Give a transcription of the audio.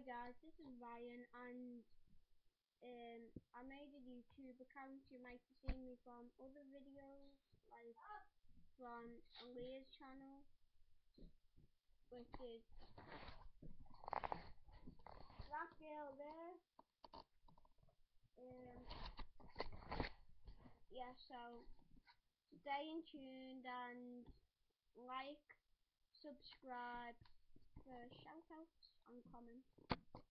guys, this is Ryan, and I made a YouTube account. You might have seen me from other videos, like from Aaliyah's channel, which is that girl there. Yeah, so stay tuned and like, subscribe for shoutouts and comments.